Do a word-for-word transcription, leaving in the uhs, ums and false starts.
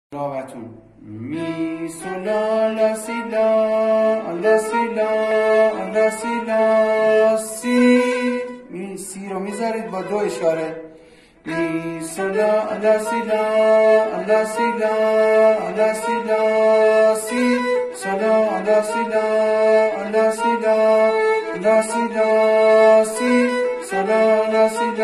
راوتون می سولا لا سی لا لا سی لا لا سی لا سی می سی رو میذارید با دو اشاره می سولا لا سی لا لا سی لا لا سی لا سی سولا لا سی لا لا سی لا لا سی لا سی سولا لا سی